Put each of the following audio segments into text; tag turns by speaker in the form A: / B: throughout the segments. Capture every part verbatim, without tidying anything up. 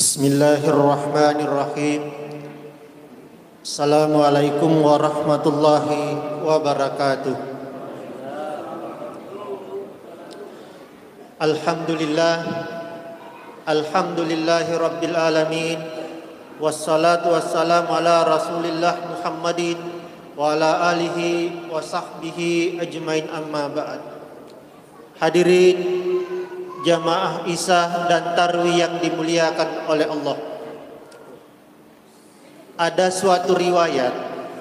A: Bismillahirrahmanirrahim. Assalamualaikum warahmatullahi wabarakatuh. Alhamdulillah, alhamdulillahi rabbil alamin. Wassalatu wassalamu ala rasulillah Muhammadin wa ala alihi wa sahbihi ajmain, amma ba'd. Hadirin jamaah Isya dan Tarwih yang dimuliakan oleh Allah. Ada suatu riwayat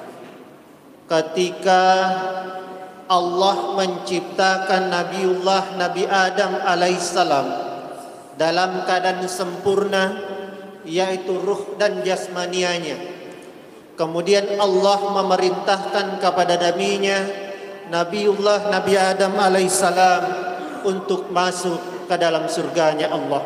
A: ketika Allah menciptakan Nabiullah Nabi Adam alaihissalam dalam keadaan sempurna, yaitu ruh dan jasmanianya. Kemudian Allah memerintahkan kepada nabinya Nabiullah Nabi Adam alaihissalam untuk masuk ke dalam surganya Allah.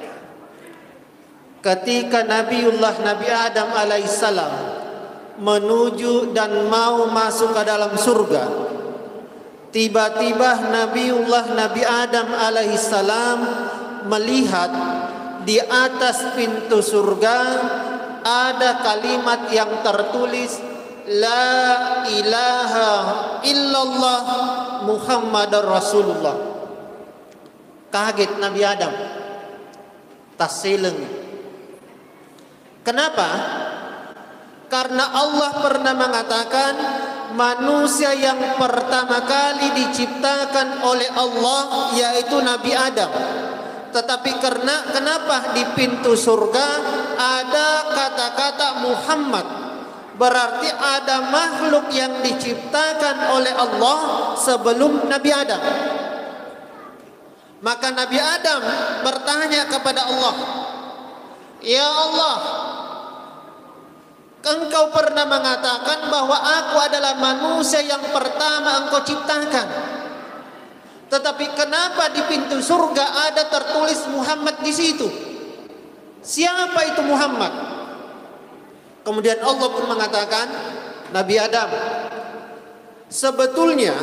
A: Ketika Nabiullah Nabi Adam alaihissalam menuju dan mau masuk ke dalam surga, tiba-tiba Nabiullah Nabi Adam alaihissalam melihat di atas pintu surga ada kalimat yang tertulis, La ilaha illallah Muhammadar Rasulullah. Kaget Nabi Adam, taseleng. Kenapa? Karena Allah pernah mengatakan manusia yang pertama kali diciptakan oleh Allah yaitu Nabi Adam. Tetapi karena kenapa di pintu surga ada kata-kata Muhammad, berarti ada makhluk yang diciptakan oleh Allah sebelum Nabi Adam. Maka Nabi Adam bertanya kepada Allah, Ya Allah, Engkau pernah mengatakan bahwa aku adalah manusia yang pertama Engkau ciptakan. Tetapi kenapa di pintu surga ada tertulis Muhammad di situ? Siapa itu Muhammad? Kemudian Allah pun mengatakan, Nabi Adam, sebetulnya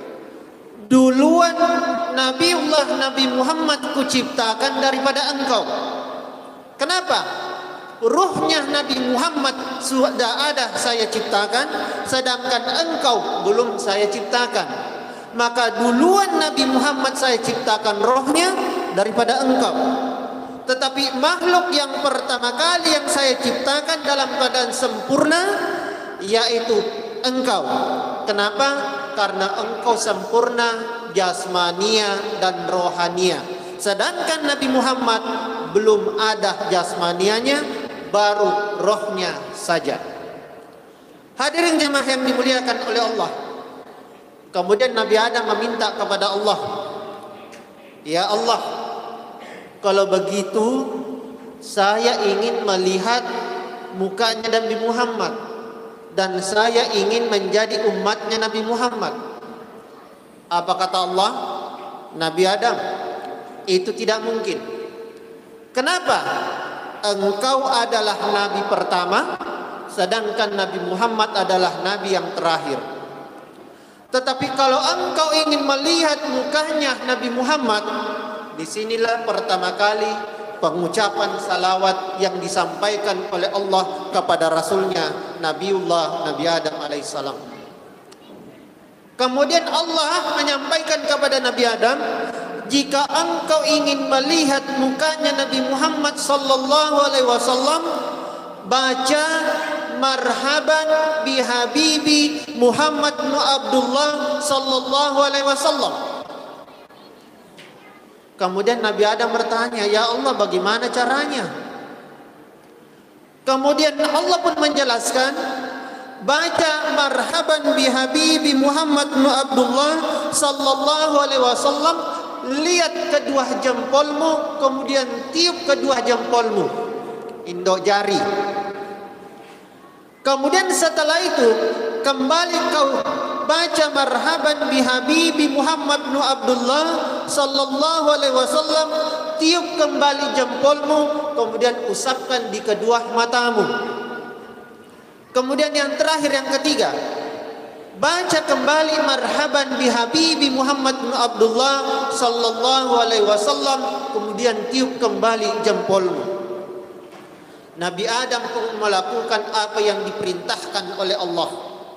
A: duluan Nabiullah Nabi Muhammad kuciptakan daripada engkau. Kenapa? Ruhnya Nabi Muhammad sudah ada saya ciptakan, sedangkan engkau belum saya ciptakan. Maka duluan Nabi Muhammad saya ciptakan rohnya daripada engkau. Tetapi makhluk yang pertama kali yang saya ciptakan dalam keadaan sempurna yaitu engkau. Kenapa? Karena engkau sempurna jasmania dan rohania. Sedangkan Nabi Muhammad belum ada jasmanianya, baru rohnya saja. Hadirin jemaah yang dimuliakan oleh Allah. Kemudian Nabi Adam meminta kepada Allah, Ya Allah, kalau begitu saya ingin melihat mukanya Nabi Muhammad dan saya ingin menjadi umatnya Nabi Muhammad. Apa kata Allah? Nabi Adam, itu tidak mungkin. Kenapa? Engkau adalah Nabi pertama, sedangkan Nabi Muhammad adalah Nabi yang terakhir. Tetapi kalau engkau ingin melihat mukanya Nabi Muhammad, disinilah pertama kali pengucapan salawat yang disampaikan oleh Allah kepada Rasulnya Nabiullah Nabi Adam alaihissalam. Kemudian Allah menyampaikan kepada Nabi Adam, jika engkau ingin melihat mukanya Nabi Muhammad sallallahu alaihi wasallam, baca marhaban bihabibi Muhammad bin Abdullah sallallahu alaihi wasallam. Kemudian Nabi Adam bertanya, Ya Allah, bagaimana caranya? Kemudian Allah pun menjelaskan, baca marhaban bihabibi Muhammad bin Abdullah sallallahu alaihi wasallam, lihat kedua jempolmu, kemudian tiup kedua jempolmu, indok jari. Kemudian setelah itu kembali kau baca marhaban bihabibi Muhammad bin Abdullah sallallahu alaihi wasallam, tiup kembali jempolmu, kemudian usapkan di kedua matamu. Kemudian yang terakhir, yang ketiga, baca kembali marhaban bihabibi Muhammad bin Abdullah sallallahu alaihi wasallam, kemudian tiup kembali jempolmu. Nabi Adam pun melakukan apa yang diperintahkan oleh Allah.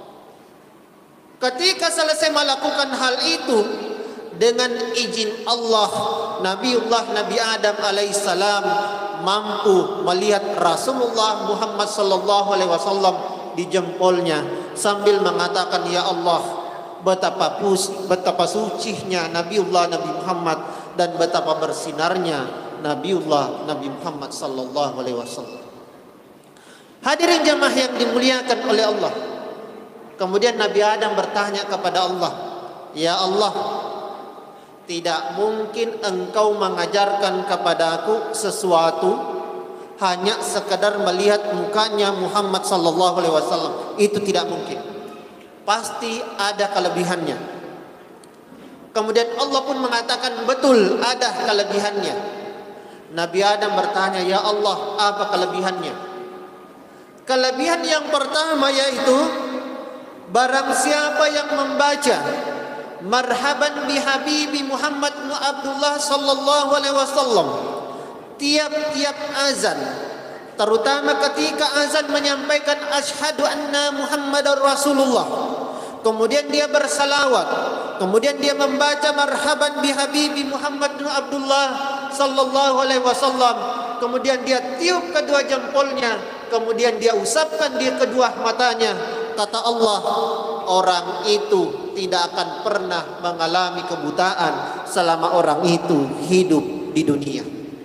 A: Ketika selesai melakukan hal itu, dengan izin Allah, Nabiullah Nabi Adam alaihissalam mampu melihat Rasulullah Muhammad sallallahu alaihi wasallam di jempolnya sambil mengatakan, ya Allah, betapa pus, betapa sucinya Nabiullah Nabi Muhammad dan betapa bersinarnya Nabiullah Nabi Muhammad sallallahu alaihi wasallam. Hadirin jamaah yang dimuliakan oleh Allah. Kemudian Nabi Adam bertanya kepada Allah, ya Allah, tidak mungkin engkau mengajarkan kepadaku sesuatu hanya sekadar melihat mukanya Muhammad sallallahu alaihi wasallam. Itu tidak mungkin. Pasti ada kelebihannya. Kemudian Allah pun mengatakan, betul, ada kelebihannya. Nabi Adam bertanya, ya Allah, apa kelebihannya? Kelebihan yang pertama yaitu, barang siapa yang membaca marhaban bi habibi Muhammad bin Abdullah sallallahu alaihi wasallam tiap-tiap azan, terutama ketika azan menyampaikan asyhadu anna Muhammadar Rasulullah, kemudian dia bersalawat, kemudian dia membaca marhaban bi habibi Muhammad bin Abdullah sallallahu alaihi wasallam, kemudian dia tiup kedua jempolnya, kemudian dia usapkan di kedua matanya, kata Allah, orang itu tidak akan pernah mengalami kebutaan selama orang itu hidup di dunia.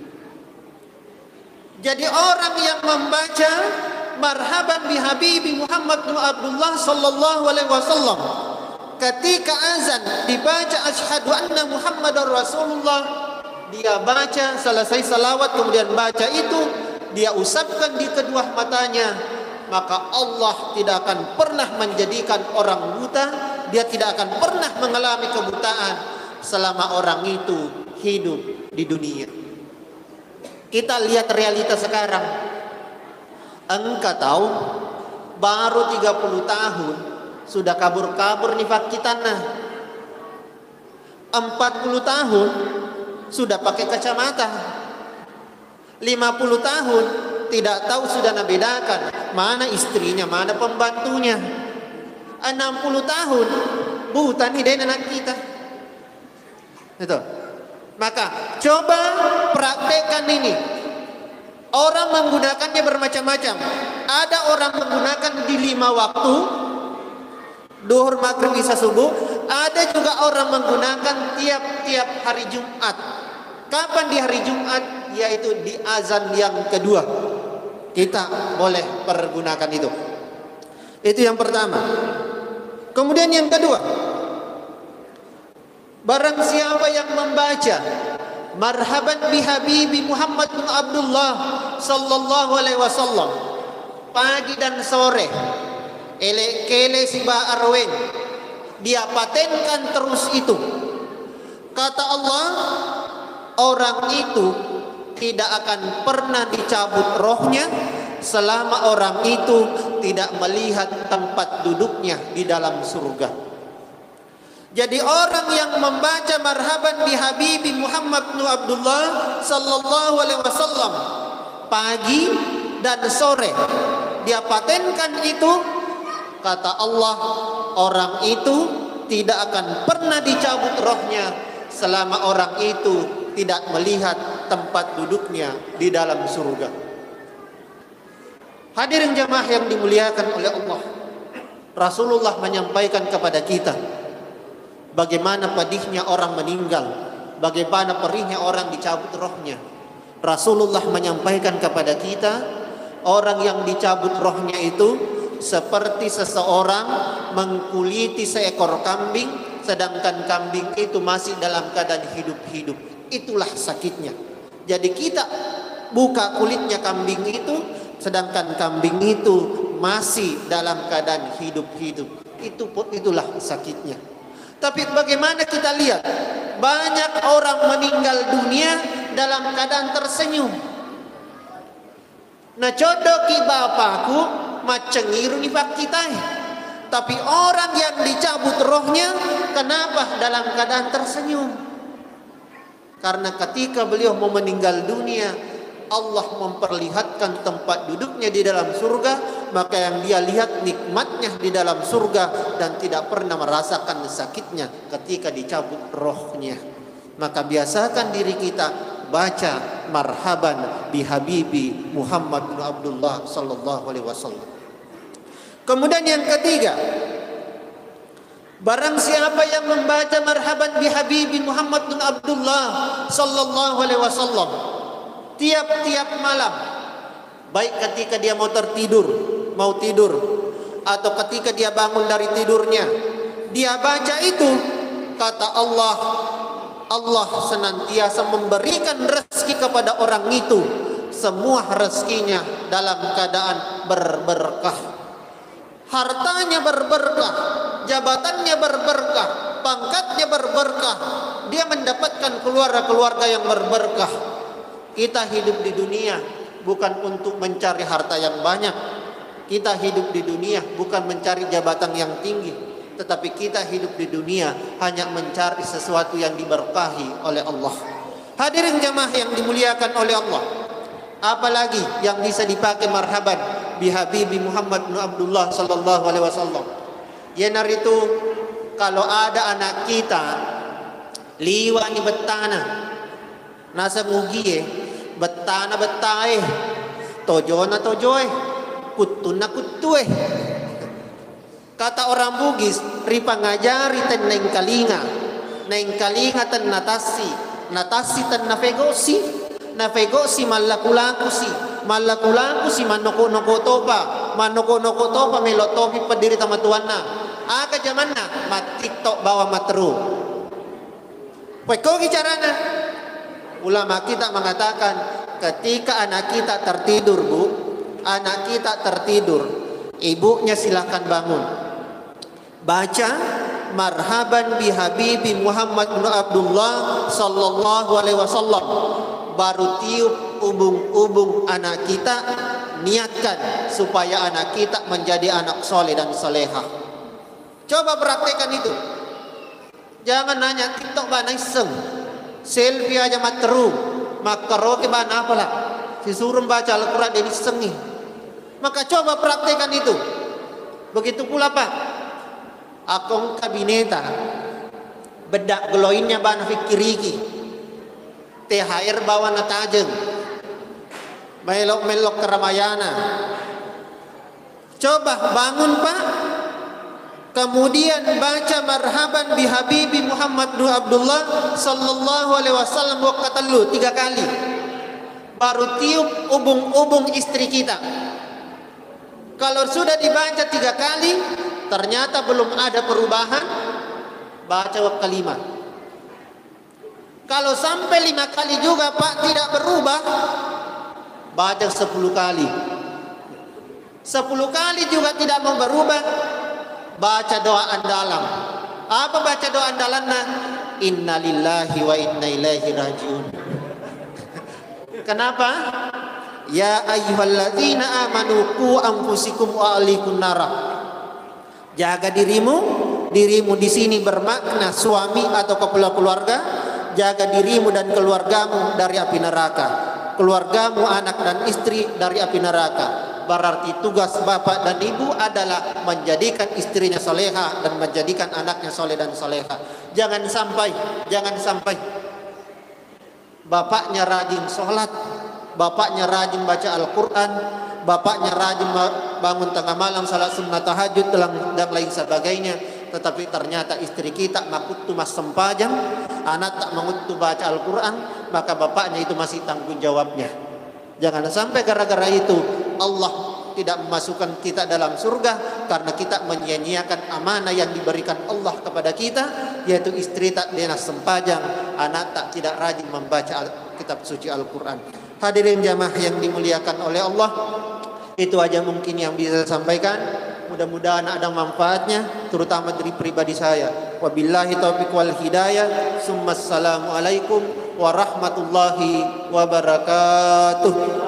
A: Jadi orang yang membaca marhaban bi habibi Muhammad bin Abdullah sallallahu alaihi wasallam ketika azan dibaca asyhadu anna Muhammadar Rasulullah, dia baca selesai salawat, kemudian baca itu dia usapkan di kedua matanya, maka Allah tidak akan pernah menjadikan orang buta, dia tidak akan pernah mengalami kebutaan selama orang itu hidup di dunia. Kita lihat realita sekarang. Engkau tahu, baru tiga puluh tahun sudah kabur-kabur nifak kita nah. empat puluh tahun sudah pakai kacamata. lima puluh tahun tidak tahu sudah membedakan mana istrinya, mana pembantunya. enam puluh tahun buta nih dari anak kita. Itu. Maka coba praktekkan ini. Orang menggunakannya bermacam-macam. Ada orang menggunakan di lima waktu, duhur, maghrib, isya, subuh. Ada juga orang menggunakan tiap-tiap hari Jumat. Kapan di hari Jumat? Yaitu di azan yang kedua. Kita boleh pergunakan itu. Itu yang pertama. Kemudian yang kedua, barang siapa yang membaca marhaban bi habibi Muhammad bin Abdullah sallallahu alaihi wasallam pagi dan sore, ele kele siba arwen, dia patenkan terus itu. Kata Allah, orang itu tidak akan pernah dicabut rohnya selama orang itu tidak melihat tempat duduknya di dalam surga. Jadi orang yang membaca marhaban bi habibi Muhammad bin Abdullah sallallahu alaihi wasallam pagi dan sore, dia patenkan itu, kata Allah, orang itu tidak akan pernah dicabut rohnya selama orang itu tidak melihat tempat duduknya di dalam surga. Hadirin jamaah yang dimuliakan oleh Allah, Rasulullah menyampaikan kepada kita bagaimana pedihnya orang meninggal, bagaimana perihnya orang dicabut rohnya. Rasulullah menyampaikan kepada kita, orang yang dicabut rohnya itu seperti seseorang mengkuliti seekor kambing, sedangkan kambing itu masih dalam keadaan hidup-hidup. Itulah sakitnya. Jadi kita buka kulitnya kambing itu, sedangkan kambing itu masih dalam keadaan hidup-hidup. Itu pun itulah sakitnya. Tapi bagaimana kita lihat, banyak orang meninggal dunia dalam keadaan tersenyum. Nah, codoki bapakku macengiru nifak kita. Tapi orang yang dicabut rohnya, kenapa dalam keadaan tersenyum? Karena ketika beliau mau meninggal dunia, Allah memperlihatkan tempat duduknya di dalam surga, maka yang dia lihat nikmatnya di dalam surga dan tidak pernah merasakan sakitnya ketika dicabut rohnya. Maka biasakan diri kita baca marhaban bi habibi Muhammad bin Abdullah sallallahu alaihi wasallam. Kemudian yang ketiga, barang siapa yang membaca marhaban bi habibi Muhammad bin Abdullah sallallahu alaihi wasallam tiap-tiap malam, baik ketika dia mau tertidur, mau tidur, atau ketika dia bangun dari tidurnya, dia baca itu, kata Allah, Allah senantiasa memberikan rezeki kepada orang itu, semua rezekinya dalam keadaan berberkah, hartanya berberkah, jabatannya berberkah, pangkatnya berberkah, dia mendapatkan keluarga-keluarga yang berberkah. Kita hidup di dunia bukan untuk mencari harta yang banyak. Kita hidup di dunia bukan mencari jabatan yang tinggi, tetapi kita hidup di dunia hanya mencari sesuatu yang diberkahi oleh Allah. Hadirin jamaah yang dimuliakan oleh Allah, apalagi yang bisa dipakai marhaban bi habibi Muhammad bin Abdullah sallallahu alaihi wasallam. Yenar itu kalau ada anak kita liwa ni betana nasa ngugie betana betae tojona tojoe kutuna kutue. Kata orang Bugis, ripa ngajari ten neng kalinga, neng kalinga ten natasi, natasi ten navegosi, navegosi malakulakusi, malakulakusi manoko-noko topa, manoko-noko topa melotopi pediri tamatuanna. Aga jamanna matiktok bawa matru. Pekogi carana. Ulama kita mengatakan ketika anak kita tertidur, Bu, anak kita tertidur, ibunya silakan bangun, baca marhaban bi habibi Muhammad bin Abdullah sallallahu alaihi wasallam, baru tiup ubung-ubung anak kita, niatkan supaya anak kita menjadi anak soleh dan solehah. Coba praktekkan itu. Jangan nanya TikTok bana iseng, selfie aja materu, makaroke bana apalah, disuruh baca Al-Quran dia isengi. Maka coba praktekkan itu. Begitu pula Pak, akong kabineta bedak geloinnya bana fikiriki, T H R bawa natajeng, melok-melok keramayana. Coba bangun Pak, kemudian baca marhaban bi habibi Muhammad bin Abdullah sallallahu alaihi wasallam waqatalu tiga kali. Baru tiup ubung-ubung istri kita. Kalau sudah dibaca tiga kali ternyata belum ada perubahan, baca wak kelima. Kalau sampai lima kali juga Pak tidak berubah, baca sepuluh kali. Sepuluh kali juga tidak mau berubah, baca doa andalan. Apa baca doa andalannya? Inna lillahi wa inna ilaihi rajiun. Kenapa? Ya ayyuhalladzina amanu qu anfusikum wa ahlikum nara. Jaga dirimu, dirimu di sini bermakna suami atau kepala keluarga. Jaga dirimu dan keluargamu dari api neraka. Keluargamu, anak dan istri dari api neraka. Berarti tugas bapak dan ibu adalah menjadikan istrinya soleha dan menjadikan anaknya soleh dan soleha. Jangan sampai, jangan sampai bapaknya rajin sholat, bapaknya rajin baca Al-Quran, bapaknya rajin bangun tengah malam salat sunnah tahajud dan lain sebagainya, tetapi ternyata istri kita makutu mas sempajang, anak tak mengutu baca Al-Quran, maka bapaknya itu masih tanggung jawabnya. Jangan sampai gara-gara itu Allah tidak memasukkan kita dalam surga karena kita menyia-nyiakan amanah yang diberikan Allah kepada kita, yaitu istri tak dinas sempajang, anak tak tidak rajin membaca kitab suci Al-Quran. Hadirin jamaah yang dimuliakan oleh Allah, itu aja mungkin yang bisa saya sampaikan. Mudah-mudahan ada manfaatnya, terutama dari pribadi saya. Wabillahi taufiq wal hidayah. Summa assalamualaikum warahmatullahi wabarakatuh.